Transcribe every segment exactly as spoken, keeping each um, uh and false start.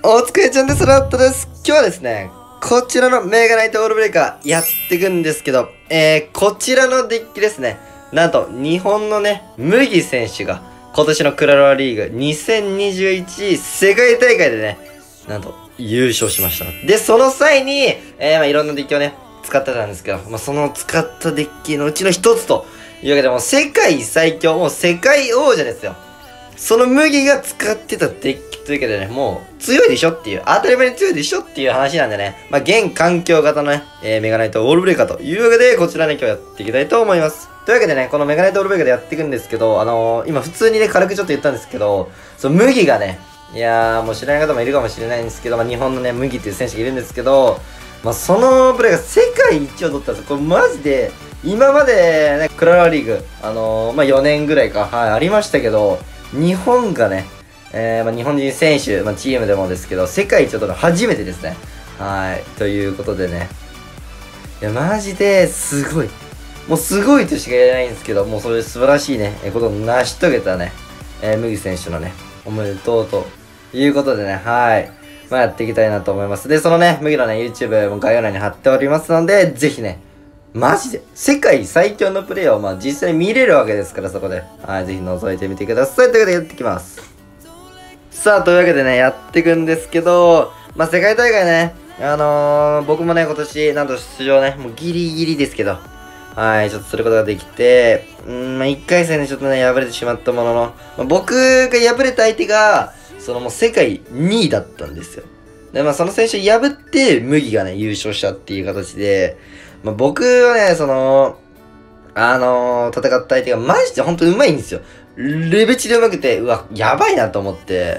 お疲れちゃんです。ラットです。今日はですね、こちらのメガナイトオールブレイカーやっていくんですけど、えー、こちらのデッキですね、なんと日本のね、麦選手が今年のクラロワリーグにせんにじゅういち世界大会でね、なんと優勝しました。で、その際に、えー、まあいろんなデッキをね、使ってたんですけど、まあその使ったデッキのうちの一つというわけで、もう世界最強、もう世界王者ですよ。その麦が使ってたデッキというわけでね、もう強いでしょっていう、当たり前に強いでしょっていう話なんでね、まあ、現環境型のね、えー、メガナイトオールブレイカーというわけで、こちらね、今日やっていきたいと思います。というわけでね、このメガナイトオールブレイカーでやっていくんですけど、あのー、今普通にね、軽くちょっと言ったんですけど、その麦がね、いやー、もう知らない方もいるかもしれないんですけど、まあ、日本のね、麦っていう選手がいるんですけど、まあ、そのプレイが世界一を取ったんですよ。これマジで、今までね、クラロワリーグ、あのー、まあ、よねんぐらいか、はい、ありましたけど、日本がね、えー、まあ、日本人選手、まあ、チームでもですけど、世界一を取るの初めてですね。はい。ということでね。いや、マジですごい。もうすごいとしか言えないんですけど、もうそういう素晴らしいね、えことを成し遂げたね、えー、麦選手のね、おめでとうということでね、はい。まあ、やっていきたいなと思います。で、そのね、麦のね、YouTube も概要欄に貼っておりますので、ぜひね、マジで世界最強のプレイをまあ実際に見れるわけですから、そこで。はい、ぜひ覗いてみてください。ということでやっていきます。さあ、というわけでね、やっていくんですけど、まあ世界大会ね、あのー、僕もね、今年、なんと出場ね、もうギリギリですけど、はい、ちょっとすることができて、うん、まあいっかい戦でちょっとね、敗れてしまったものの、まあ、僕が敗れた相手が、そのもう世界にいだったんですよ。で、まあその選手を破って、麦がね、優勝したっていう形で、まあ、僕はね、その、あのー、戦った相手がマジで本当に上手いんですよ。レベチで上手くて、うわ、やばいなと思って、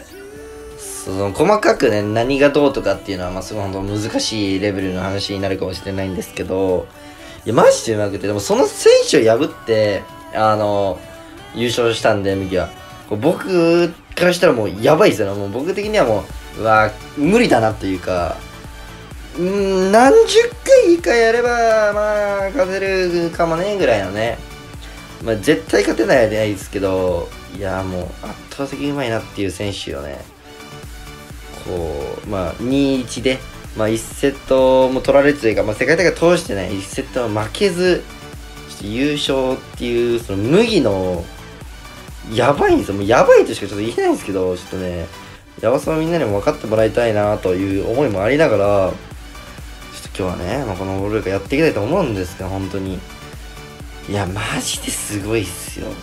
その、細かくね、何がどうとかっていうのは、まあ、すごい本当難しいレベルの話になるかもしれないんですけど、いや、マジで上手くて、でもその選手を破って、あのー、優勝したんで、右は。こう僕からしたらもうやばいですよね。もう僕的にはもう、うわ、無理だなというか、うん、何十回かやれば、まあ、勝てるかもね、ぐらいのね。まあ、絶対勝てないでないですけど、いや、もう、圧倒的にうまいなっていう選手をね、こう、まあ、にたいいちで、まあ、いちセットも取られずというか、まあ、世界大会通してね、いちセットも負けず、ちょっと優勝っていう、その、麦の、やばいんですよ。もう、やばいとしかちょっと言えないんですけど、ちょっとね、やばさをみんなにも分かってもらいたいなという思いもありながら、今日はね、まあ、このオールブレイカーやっていきたいと思うんですけど、本当に。いや、マジですごいっすよ。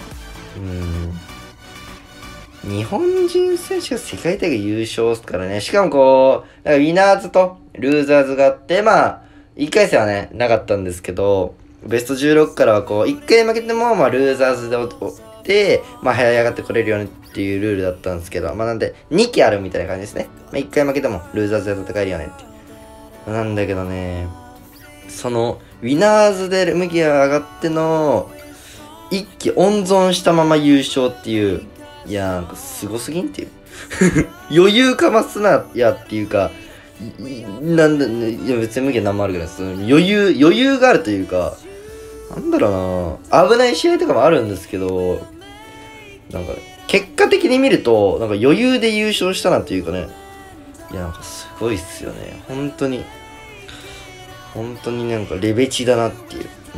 うん。日本人選手が世界大会優勝っすからね。しかもこう、なんかウィナーズとルーザーズがあって、まあ、いっかい戦はね、なかったんですけど、ベストじゅうろくからはこう、いっかい負けても、まあ、ルーザーズで追って、まあ、這い上がってこれるようにっていうルールだったんですけど、まあ、なんで、にきあるみたいな感じですね。まあ、いっかい負けても、ルーザーズで戦えるよねって。なんだけどね、その、ウィナーズで麦が上がっての、一気温存したまま優勝っていう、いや、なんかすごすぎんっていう。余裕かますな、やっていうか、なんだ、ね、いや別に麦は何もあるけど、その余裕、余裕があるというか、なんだろうな、危ない試合とかもあるんですけど、なんか、結果的に見ると、なんか余裕で優勝したなっていうかね、いや、なんかすごいっすよね。本当に。本当になんかレベチだなっていう。うん。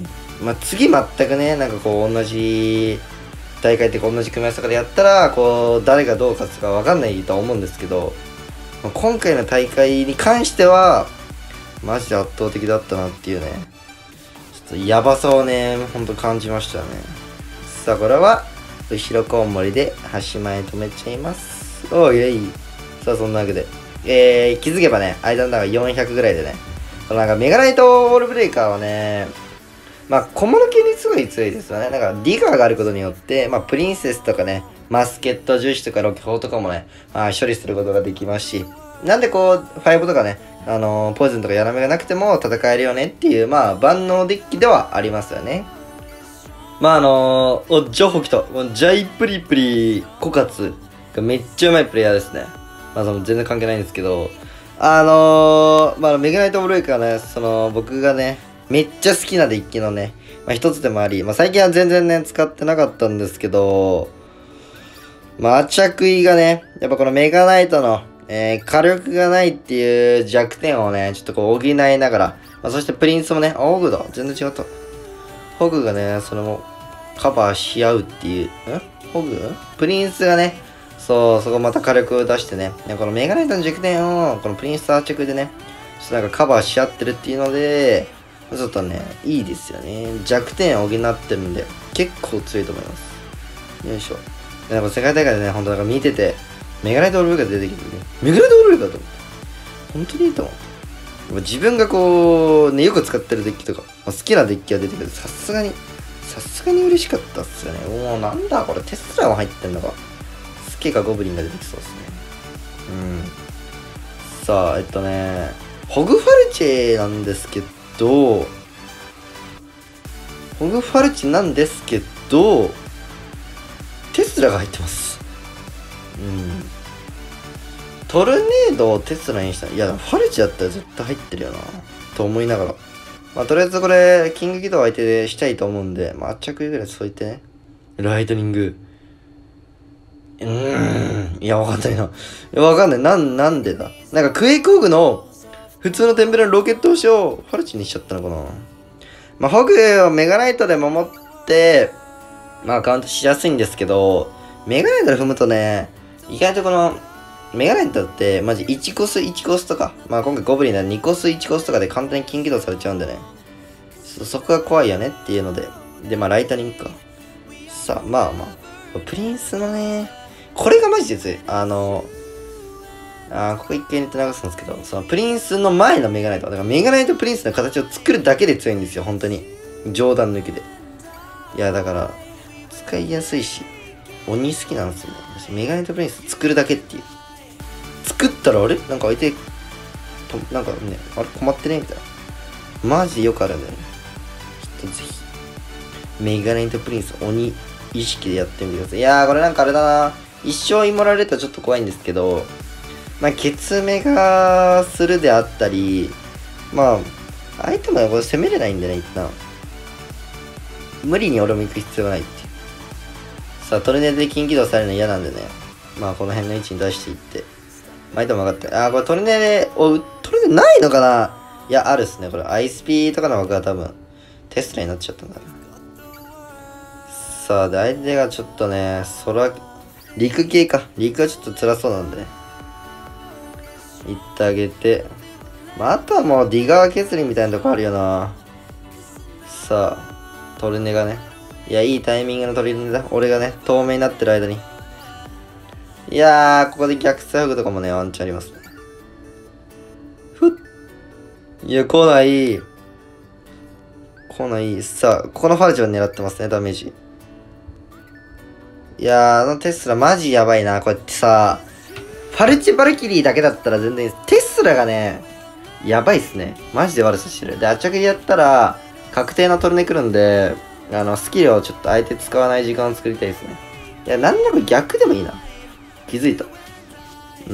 まあ、次全くね、なんかこう同じ大会って同じ組み合わせとかでやったら、こう、誰がどう勝つかわかんないとは思うんですけど、まあ、今回の大会に関しては、マジで圧倒的だったなっていうね。ちょっとやばさをね、ほんと感じましたね。さあ、これは、後ろコウモリで端前止めちゃいます。おーいえい。さあ、そんなわけで。えー、気づけばね、間の中よんひゃくぐらいでね、このなんかメガナイトオールブレイカーはね、まあ小物系にすごい強いですよね。なんかディガーがあることによって、まあプリンセスとかね、マスケット重視とかロケ砲とかもね、まあ処理することができますし、なんでこう、ファイブとかね、あのー、ポイズンとかヤラメがなくても戦えるよねっていう、まあ万能デッキではありますよね。まああのー、お、ジョホ来た。ジャイプリプリコカツがめっちゃうまいプレイヤーですね。まあその全然関係ないんですけど、あのー、まあメガナイトオールブレイカーね、その僕がね、めっちゃ好きなデッキのね、まあ一つでもあり、まあ最近は全然ね、使ってなかったんですけど、まあアチャクイがね、やっぱこのメガナイトの、 えー、火力がないっていう弱点をね、ちょっとこう補いながら、まあ、そしてプリンスもね、あ、ホグだ。全然違った。ホグがね、それもカバーし合うっていう、んホグプリンスがね、そう、そこまた火力を出してね、このメガナイトの弱点を、このプリンスアーチェクでね、ちょっとなんかカバーし合ってるっていうので、ちょっとね、いいですよね。弱点を補ってるんで、結構強いと思います。よいしょ。でなんか世界大会でね、ほんとなんか見てて、メガナイトオールブレイカー出てきてね、メガナイトオールブレイカーと思って。本当にいいと思う。自分がこう、ね、よく使ってるデッキとか、まあ、好きなデッキが出てくる。さすがに、さすがに嬉しかったっすよね。もうなんだこれ、テスラも入ってんのか。スケかゴブリンが出てきそうですね。うん。さあ、えっとね、ホグファルチェなんですけど、ホグファルチェなんですけど、テスラが入ってます。うん。トルネードをテスラにした。いや、ファルチだったら絶対入ってるよな。と思いながら。まあ、とりあえずこれ、キングギドを相手でしたいと思うんで、まあ、圧着ぐらいそう言ってね。ライトニング。うーん。いや、わかんないな。いや、わかんない。なん、なんでだ。なんか、クエイクホグの、普通のテンペラのロケット星をファルチにしちゃったのかな。まあ、ホグをメガナイトで守って、まあ、カウントしやすいんですけど、メガナイトで踏むとね、意外とこの、メガナイトって、マジいちコスいちコスとか、まあ今回ゴブリンならにコスいちコスとかで簡単に近起動されちゃうんでね。そ、そこが怖いよねっていうので。で、まあライトニングか。さあ、まあまあ。プリンスのね、これがマジで強い。あの、あーここ一回入れて流すんですけど、そのプリンスの前のメガナイト。だからメガナイトプリンスの形を作るだけで強いんですよ、本当に。冗談抜きで。いや、だから、使いやすいし、鬼好きなんですよね。私メガナイトプリンス作るだけっていう。作ったらあれなんか相手、となんかね、あれ困ってねみたいな。マジでよくあるんだよね。ちょっとぜひ、メガネイトプリンス鬼意識でやってみてください。いやー、これなんかあれだな。一生イモられるとちょっと怖いんですけど、まあ、ケツメがするであったり、まあ、相手もこれ攻めれないんでね、一旦。無理に俺も行く必要がないっていう。さあ、トルネードで近起動されるの嫌なんでね。まあ、この辺の位置に出していって。相手も分かった。あー、これトルネで、お、トルネないのかないや、あるっすね。これ、アイスピーとかの枠が多分、テスラになっちゃったんだな。さあ、で、相手がちょっとね、空、陸系か。陸がちょっと辛そうなんでね。行ってあげて。まあ、あとはもう、ディガー削りみたいなとこあるよな。さあ、トルネがね。いや、いいタイミングのトルネだ。俺がね、透明になってる間に。いやー、ここで逆サフグとかもね、ワンチャンありますね。ふっ。いや、来ない。来ない。さあ、ここのファルチを狙ってますね、ダメージ。いやー、あのテスラマジやばいな。こうやってさ、ファルチバルキリーだけだったら全然いいです。テスラがね、やばいっすね。マジで悪さしてる。で、圧着やったら、確定のトルネ来るんで、あの、スキルをちょっと相手使わない時間を作りたいですね。いや、なんなら逆でもいいな。気づいた。うん。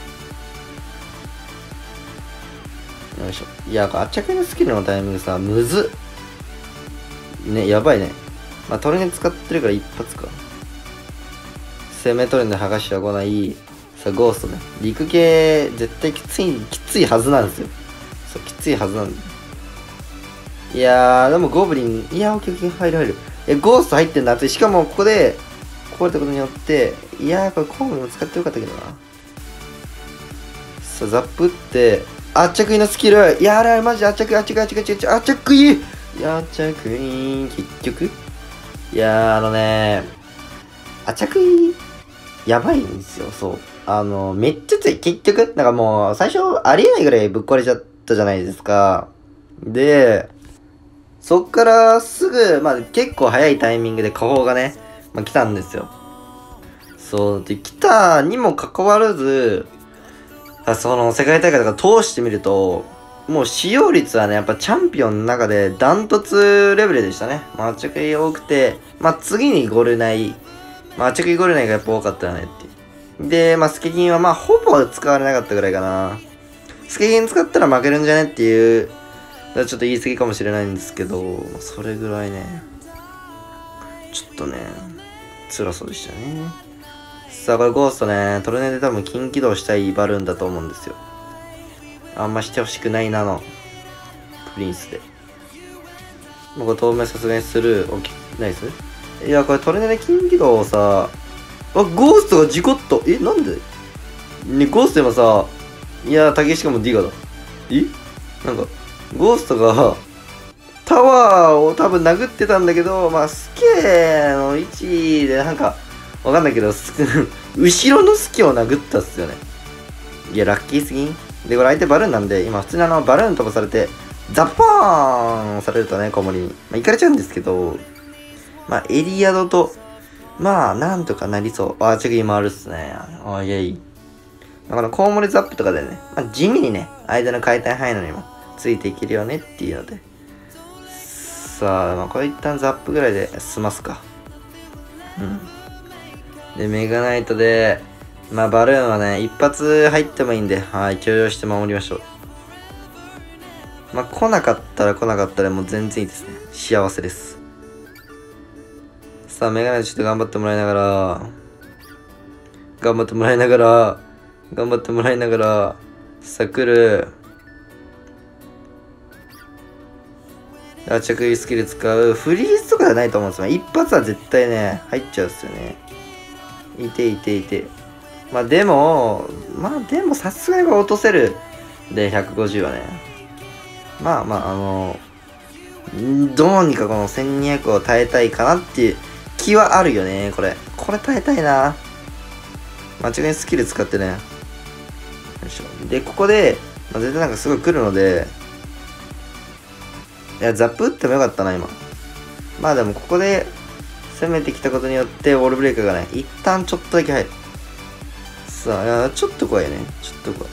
よいしょ。いや、圧着のスキルのタイミングさ、むずっ。ね、やばいね。まあ、トルネ使ってるから一発か。攻めトルネ剥がしは来ない。さあ、ゴーストね。陸系、絶対きつい、きついはずなんですよ。そう、きついはずなんだ。いやー、でもゴブリン、いやー、オッケーオッケー、入る入る。え、ゴースト入ってんだって。しかも、ここで、こうやったことによって、いやー、これコウモリも使ってよかったけどな。さあ、ザップって、圧着いのスキル。いやー、あれ、マジ圧着、圧着、圧着、圧着、圧着いい。圧着い結局。いやー、あのねー、圧着いやばいんですよ、そう。あの、めっちゃ強い。結局、なんかもう、最初、ありえないぐらいぶっ壊れちゃったじゃないですか。で、そっからすぐ、まあ結構早いタイミングで下方がね、まあ来たんですよ。そう、で、来たにもかかわらず、その世界大会とか通してみると、もう使用率はね、やっぱチャンピオンの中でダントツレベルでしたね。まあ、圧着多くて、まあ次にゴルナイ、まあ圧着ゴルナイがやっぱ多かったよねっていう。で、まあスケキンはまあほぼ使われなかったぐらいかな。スケキン使ったら負けるんじゃねっていう、ちょっと言い過ぎかもしれないんですけど、それぐらいね、ちょっとね、辛そうでしたね。 さあ、これゴーストね、トルネで多分金起動したいバルーンだと思うんですよ。あんましてほしくないなの。プリンスで。もうこれ透明さすがにスルー。オッケー。ナイス。いや、これトルネで金起動をさ、あ、ゴーストが事故った。え、なんでね、ゴースト今さ、いや、竹しかもディガだ。えなんか、ゴーストが、タワーを多分殴ってたんだけど、まあ、スケの位置で、なんか、わかんないけど、後ろのスケを殴ったっすよね。いや、ラッキーすぎん。で、これ相手バルーンなんで、今普通にあの、バルーン飛ばされて、ザッパーンされるとね、小森に。まあ、行かれちゃうんですけど、まあ、エリアドと、まあ、なんとかなりそう。あ、チェキ今あるっすね。あ、イェイ。このコウモリザップとかでね、まあ、地味にね、相手の回転速いのにもついていけるよねっていうので。さあ、まあ、これ一旦ザップぐらいで済ますか。うん。で、メガナイトで、まあ、バルーンはね、一発入ってもいいんで、はい、許容して守りましょう。まあ、来なかったら来なかったらもう全然いいですね。幸せです。さあ、メガナイトちょっと頑張ってもらいながら、頑張ってもらいながら、頑張ってもらいながら、さあ来る。あ、着衣スキル使う。フリーズとかじゃないと思うんですよ。一発は絶対ね、入っちゃうんですよね。いていていて。まあでも、まあでもさすがに落とせる。で、ひゃくごじゅうはね。まあまあ、あの、どうにかこのせんにひゃくを耐えたいかなっていう気はあるよね、これ。これ耐えたいな。間違いにスキル使ってね。よいしょ。で、ここで、まあ、絶対なんかすごい来るので、いや、ザップ打ってもよかったな、今。まあでも、ここで、攻めてきたことによって、ウォールブレイカーがね、一旦ちょっとだけ入る。さあ、いや、ちょっと怖いね。ちょっと怖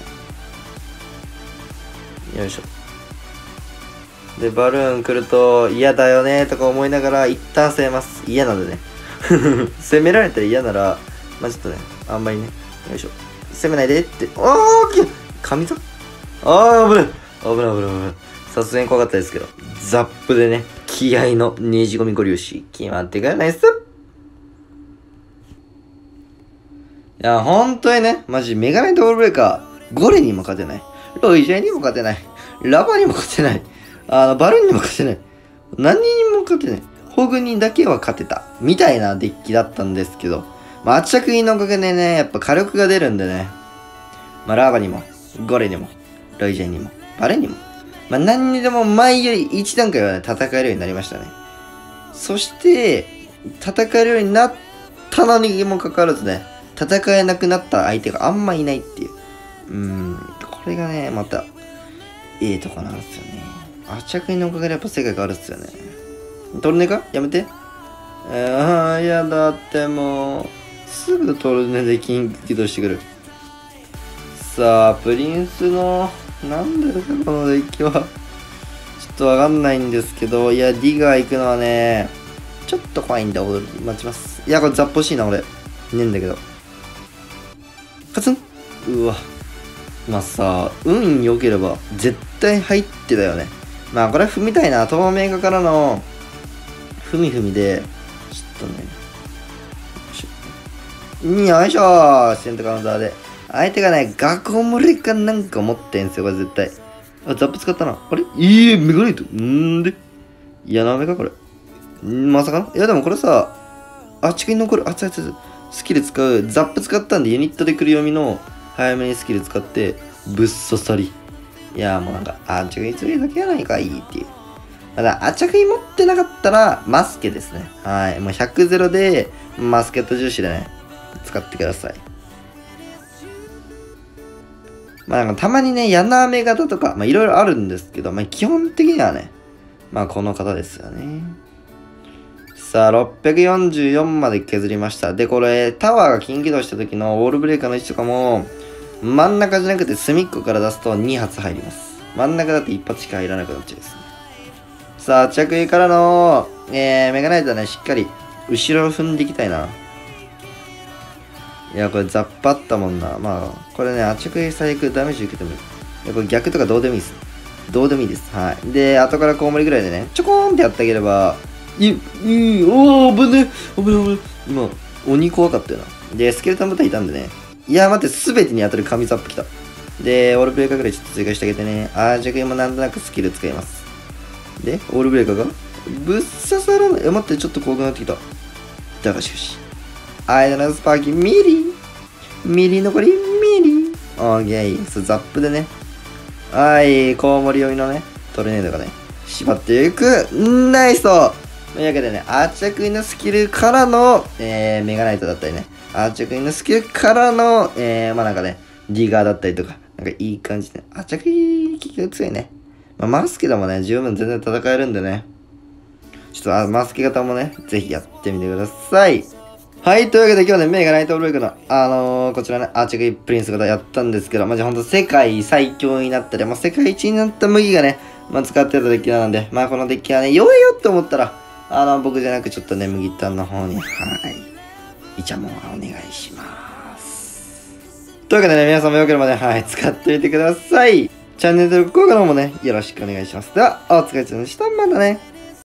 い。よいしょ。で、バルーン来ると、嫌だよね、とか思いながら、一旦攻めます。嫌なんでね。攻められたら嫌なら、まあちょっとね、あんまりね、よいしょ。攻めないでって。おー、神ぞ。あー、危ない。危ない危ない危ない。さすがに怖かったですけど。ザップでね、気合のねじ込みご粒子、決まってからないっす。いや、ほんとにね、マジメガネとオールブレーカー、ゴレにも勝てない。ロイジェにも勝てない。ラバにも勝てない。あの、バルーンにも勝てない。何にも勝てない。ホグにだけは勝てた。みたいなデッキだったんですけど、まあ、圧着印のおかげでね、やっぱ火力が出るんでね。まあ、ラーバにも、ゴレにも、ロイジェンにも、バレにも。まあ、何にでも前より一段階はね、戦えるようになりましたね。そして、戦えるようになったのにもかかわらずね、戦えなくなった相手があんまいないっていう。うーん、これがね、また、いいとこなんですよね。圧着印のおかげでやっぱ世界変わるっすよね。トルネかやめて。ああ、やだってもう。すぐトルネで緊急起動してくる。さあ、プリンスの、なんでだかこのデッキは。ちょっとわかんないんですけど、いや、ディガー行くのはね、ちょっと怖いんだ、踊り。待ちます。いや、これザップ欲しいな、俺。ねえんだけど。カツンうわ。まあさ、運良ければ、絶対入ってたよね。まあ、これは踏みたいな。透明化からの、ふみふみで、ちょっとね。よいしょーシェントカウンターで。相手がね、ガコムレかなんか持ってんすよ、これ絶対。あ、ザップ使ったな。あれいいメガネイト。んーでいや、ダメか、これ。んまさかないや、でもこれさ、あ、チキン残る。あ、つあつあつ。スキル使う。ザップ使ったんで、ユニットで来る読みの、早めにスキル使って、ぶっ刺さり。いや、もうなんか、あ、着衣ついだけやないかいいっていう。ただ、あ、着衣持ってなかったら、マスケですね。はい。もうひゃくゼロで、マスケット重視でね、使ってください。まあなんかたまにね、柳雨型とか、まあいろいろあるんですけど、まあ基本的にはね、まあこの方ですよね。さあ、ろっぴゃくよんじゅうよんまで削りました。で、これ、タワーが金起動した時のウォールブレーカーの位置とかも、真ん中じゃなくて隅っこから出すとに発入ります。真ん中だっていち発しか入らなくなっちゃうですね。さあ、着衣からの、えー、メガナイトはね、しっかり後ろを踏んでいきたいな。いや、これザップあったもんな。まあ、これね、圧着最悪ダメージ受けてもいい。いや、これ逆とかどうでもいいです。どうでもいいです。はい。で、後からコウモリぐらいでね、ちょこーんってやってあげれば、い、い、おー、危ねえ、危ねえ、危ねえ。今、鬼怖かったよな。 で、スケルトン部隊いたんでね。いや、待って、すべてに当たる神ザップ来た。で、オールブレーカーぐらいちょっと追加してあげてね。アージャクもなんとなくスキル使います。で、オールブレーカーがぶっ刺さらない。え、待って、ちょっと怖くなってきた。だがしかし。間のスパーキー、ミリミリ残り、ミリオーケー。そう、ザップでね。はい、コウモリ酔いのね、トルネードがね、縛っていく。ナイスとというわけでね、アーチャクインのスキルからの、えー、メガナイトだったりね、アーチャクインのスキルからの、えー、まあなんかね、ディガーだったりとか、なんかいい感じで、アーチャクイン、結局強いね。まあ、マスケでもね、十分全然戦えるんでね、ちょっとあマスケ型もね、ぜひやってみてください。はい、というわけで今日ね、メガナイトブレイクの、あのー、こちらね、アーチャクインプリンス型やったんですけど、まじほんと世界最強になったり、まあ、世界一になった麦がね、まあ、使ってたデッキなんで、まあこのデッキはね、弱いよって思ったら、あの、僕じゃなくちょっとね、麦たんの方に、はい、イチャモンはお願いします。というわけでね、皆さんもよければね、はい、使ってみてください。チャンネル登録、高評価の方もね、よろしくお願いします。では、お疲れ様でした。またね。